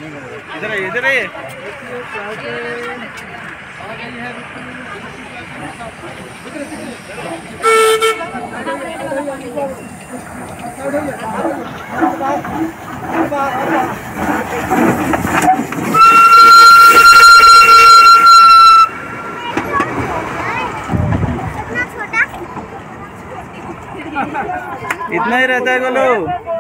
इधर आइए, इधर आइए। इतना ही रहता है गोलू।